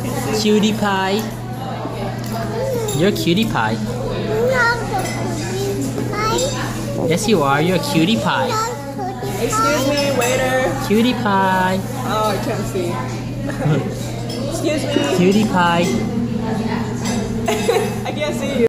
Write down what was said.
Cutie pie. You're a cutie pie. Not the cutie pie. Yes, you are. You're a cutie pie. Not cutie Excuse me, waiter. Cutie pie. Oh, I can't see. Excuse me. Cutie pie. I can't see you.